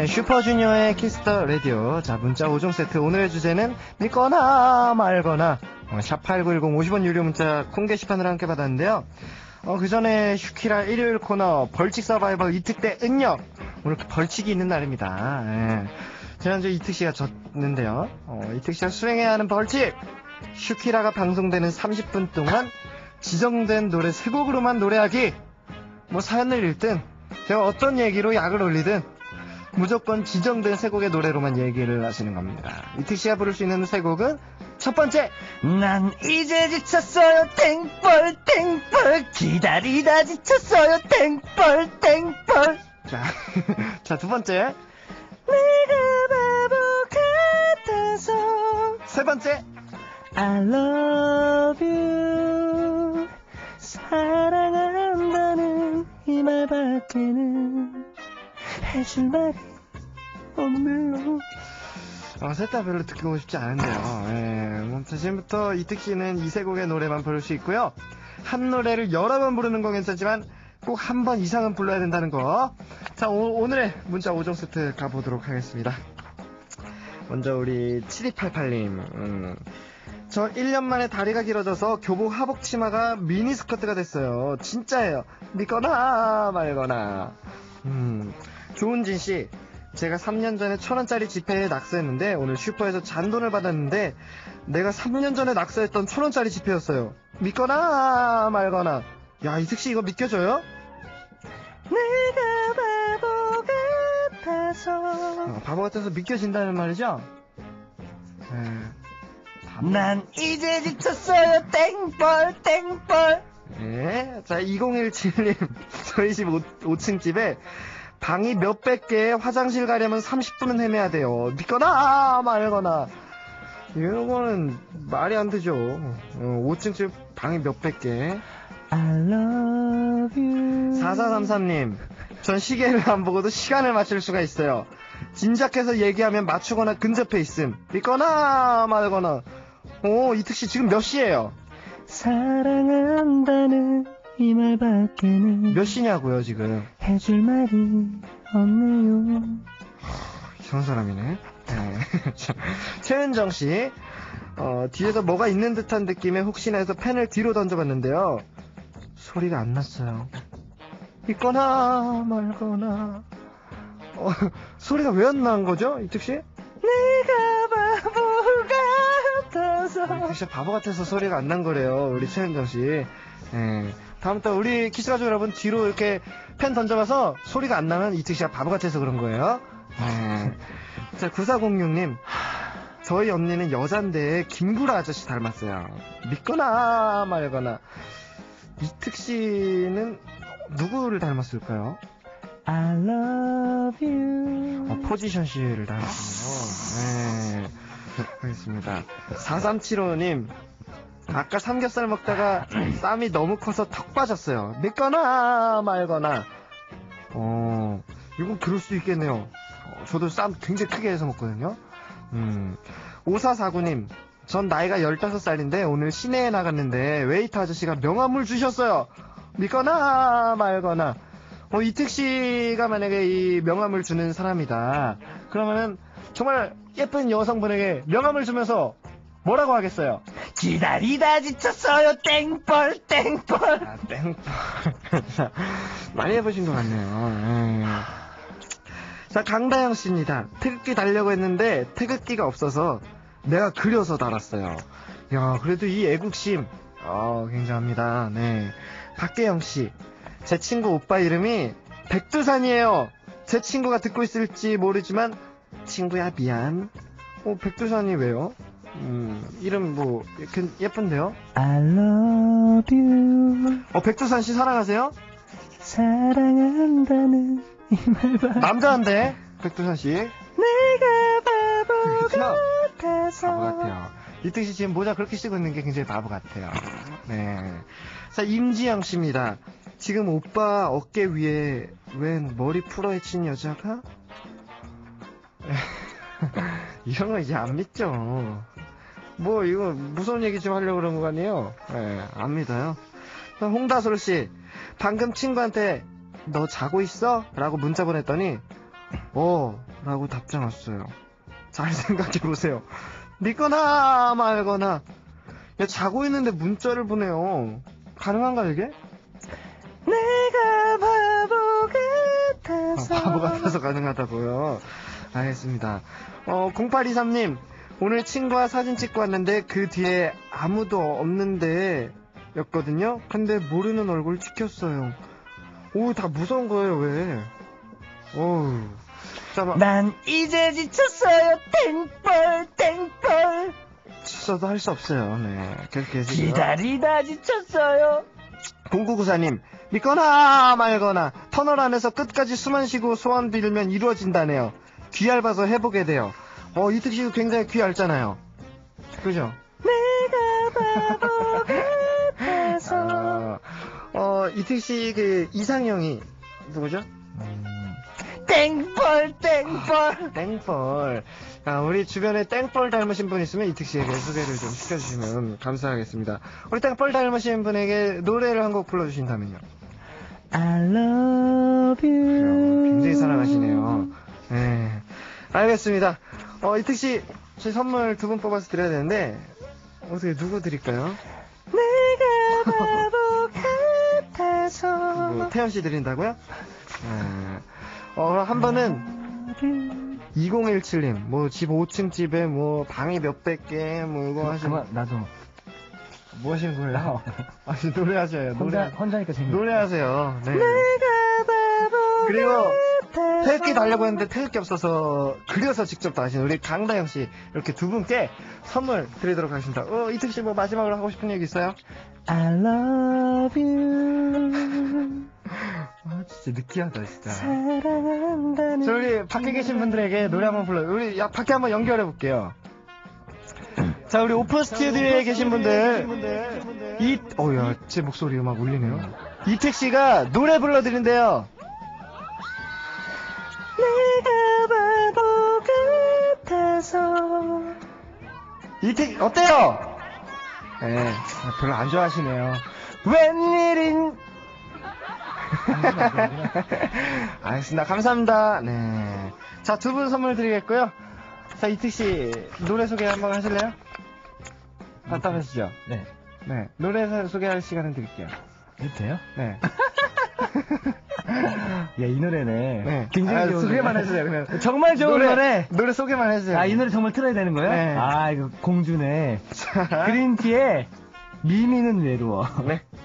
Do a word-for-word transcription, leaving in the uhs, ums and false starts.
네, 슈퍼주니어의 키스터 라디오. 자, 문자 오 종 세트. 오늘의 주제는 믿거나 말거나. 어, 샵팔구일공 오십 원 유료 문자 콩 게시판으로 함께 받았는데요. 어, 그 전에 슈키라 일요일 코너 벌칙 서바이벌 이특대 은혁. 오늘 벌칙이 있는 날입니다. 예. 지난주 이특씨가 졌는데요. 어, 이특씨가 수행해야 하는 벌칙. 슈키라가 방송되는 삼십 분 동안 지정된 노래 세 곡으로만 노래하기. 뭐 사연을 읽든 제가 어떤 얘기로 약을 올리든 무조건 지정된 세 곡의 노래로만 얘기를 하시는 겁니다. 이특씨가 부를 수 있는 세 곡은 첫 번째, 난 이제 지쳤어요 땡벌 땡벌 기다리다 지쳤어요 땡벌 땡벌. 자, 자, 두 번째, 내가 바보 같아서. 세 번째, I love you. 사랑한다는 이 말밖에는 해줄 말이 없네요. 어, 셋 다 별로 듣고 싶지 않은데요. 예, 뭐, 지금부터 이특씨는 이 세 곡의 노래만 부를 수 있고요. 한 노래를 여러 번 부르는 건 괜찮지만 꼭 한 번 이상은 불러야 된다는 거. 자, 오, 오늘의 문자 오 종 세트 가보도록 하겠습니다. 먼저 우리 칠이팔팔님. 음, 저 일 년 만에 다리가 길어져서 교복 하복 치마가 미니스커트가 됐어요. 진짜예요. 믿거나 말거나. 음, 조은진씨. 제가 삼 년 전에 천 원짜리 지폐에 낙서했는데 오늘 슈퍼에서 잔돈을 받았는데 내가 삼 년 전에 낙서했던 천 원짜리 지폐였어요. 믿거나 말거나. 야, 이특씨 이거 믿겨져요? 내가 바보 같아서. 어, 바보 같아서 믿겨진다는 말이죠? 에, 바보. 난 이제 지쳤어요 땡벌 땡벌. 예. 자, 이공일칠님 저희 집 오 층 집에 방이 몇백 개에 화장실 가려면 삼십 분은 헤매야 돼요. 믿거나 말거나. 이런 거는 말이 안 되죠. 어, 오 층 집 방이 몇백 개. I love you. 사사삼삼님 전 시계를 안 보고도 시간을 맞출 수가 있어요. 진작해서 얘기하면 맞추거나 근접해 있음. 믿거나 말거나. 오, 이특씨 지금 몇 시예요? 사랑한다는 이 말밖에는 몇 시냐고요 지금? 해줄 말이 없네요. 이상한 사람이네. 네. 최은정씨 어, 뒤에서 뭐가 있는 듯한 느낌에 혹시나 해서 펜을 뒤로 던져봤는데요. 소리가 안 났어요. 있거나 말거나. 어, 소리가 왜 안 난 거죠 이특씨? 내가 바보 같아서. 이특씨 바보 같아서 소리가 안 난 거래요 우리 최은정씨. 네. 다음부터 우리 키스 가족 여러분 뒤로 이렇게 펜 던져봐서 소리가 안 나면 이특씨가 바보 같아서 그런 거예요. 네. 자, 구사공육님 저희 언니는 여잔데 김구라 아저씨 닮았어요. 믿거나 말거나. 이특씨는 누구를 닮았을까요? I love you. 어, 포지션 씨를 닮았군요. 네. 알겠습니다. 사삼칠오님 아까 삼겹살 먹다가 쌈이 너무 커서 턱 빠졌어요. 믿거나 말거나. 어, 이거 그럴 수도 있겠네요. 어, 저도 쌈 굉장히 크게 해서 먹거든요. 음, 오사사구님 전 나이가 열다섯 살인데 오늘 시내에 나갔는데 웨이터 아저씨가 명함을 주셨어요. 믿거나 말거나. 어, 이특씨가 만약에 이 명함을 주는 사람이다 그러면은 정말 예쁜 여성분에게 명함을 주면서 뭐라고 하겠어요? 기다리다 지쳤어요 땡벌 땡벌. 아, 땡벌. 많이 해보신 것 같네요. 에이. 자, 강다영씨입니다. 태극기 달려고 했는데 태극기가 없어서 내가 그려서 달았어요. 야, 그래도 이 애국심 어, 굉장합니다. 네. 박계영씨 제 친구 오빠 이름이 백두산이에요. 제 친구가 듣고 있을지 모르지만 친구야 미안. 어, 백두산이 왜요? 음, 이름 뭐 예쁜데요? I love you. 어, 백두산씨 사랑하세요? 사랑한다는 이 말밖에. 남자인데 백두산씨. 내가 바보 그렇죠? 같아서. 바보 같아요. 이특씨 지금 모자 그렇게 쓰고 있는 게 굉장히 바보 같아요. 네. 자, 임지영씨입니다. 지금 오빠 어깨 위에 웬 머리 풀어헤친 여자가? 이런 거 이제 안 믿죠. 뭐 이거 무서운 얘기 좀 하려고 그런 거 아니에요? 네, 안 믿어요. 홍다솔씨 방금 친구한테 너 자고 있어? 라고 문자 보냈더니 어 라고 답장 왔어요. 잘 생각해보세요. 믿거나 말거나. 야, 자고 있는데 문자를 보내요. 가능한가 이게? 내가 바보 아, 같아서. 바보 같아서 가능하다고요. 알겠습니다. 어, 공팔이삼 님, 오늘 친구와 사진 찍고 왔는데 그 뒤에 아무도 없는데 였거든요. 근데 모르는 얼굴 찍혔어요. 오, 다 무서운 거예요, 왜? 어우. 자, 막, 난 이제 지쳤어요. 땡벌 땡벌. 지쳐도 할 수 없어요. 네. 그렇게 해주세요. 기다리다 지쳤어요. 공구구사 님, 믿거나 말거나 터널 안에서 끝까지 숨만 쉬고 소원 빌면 이루어진다네요. 귀 얇아서 해보게 돼요. 어, 이특 씨도 굉장히 귀 얇잖아요. 그죠? 내가 바보 같아서. 어, 어, 이특 씨 그 이상형이 누구죠? 땡벌 땡벌. 땡벌. 아, 우리 주변에 땡벌 닮으신 분 있으면 이특 씨에게 소개를 좀 시켜주시면 감사하겠습니다. 우리 땡벌 닮으신 분에게 노래를 한 곡 불러주신다면요. I love you. 굉장히 사랑하시네요. 네. 알겠습니다. 어, 이특 씨, 저희 선물 두 분 뽑아서 드려야 되는데, 어떻게 누구 드릴까요? 내가 바보 같아서. 뭐, 태연 씨 드린다고요? 네. 어, 한 번은 이공일칠 님, 뭐, 집 오 층 집에 뭐, 방이 몇백 개, 뭐, 이거 하시는. 그만 나도 뭐 하시는 거예요? 아니, 노래하셔요. 혼자 노래, 혼자니까 재밌어. 노래하세요. 네. 내가 바보 그리고, 같아서. 태극기 달려고 했는데 태극기 없어서 그려서 직접 다하신 우리 강다영 씨 이렇게 두 분께 선물 드리도록 하겠습니다. 어, 이특 씨 뭐 마지막으로 하고 싶은 얘기 있어요? I love you. 아, 진짜 느끼하다 진짜. 사랑한다는. 저 우리 밖에 계신 분들에게 노래 한번 불러요. 우리 야, 밖에 한번 연결해 볼게요. 자, 우리 오픈 스튜디오에 계신 분들 이 어야 제 목소리 막 울리네요. 이택 씨가 노래 불러드린대요. 내가 바보 같아서. 이택 어때요? 네, 별로 안 좋아하시네요. 웬일인. 알겠습니다. 감사합니다. 네. 자, 두 분 선물 드리겠고요. 자, 이특 씨 노래 소개 한번 하실래요? 답답하시죠? 네. 네. 노래 소개할 시간을 드릴게요. 해도 돼요? 네. 야, 이 노래네. 네. 굉장히 아, 좋은 소개만 노래. 해주세요. 그냥 정말 좋은 노래, 노래. 노래 소개만 해주세요. 아, 이 노래 정말 틀어야 되는 거예요? 네. 아, 이거 공주네. 자, 그린티의 미미는 외로워. 네.